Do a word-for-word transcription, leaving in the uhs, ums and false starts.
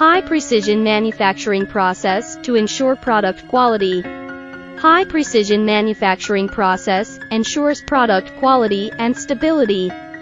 High-precision manufacturing process to ensure product quality. High-precision manufacturing process ensures product quality and stability.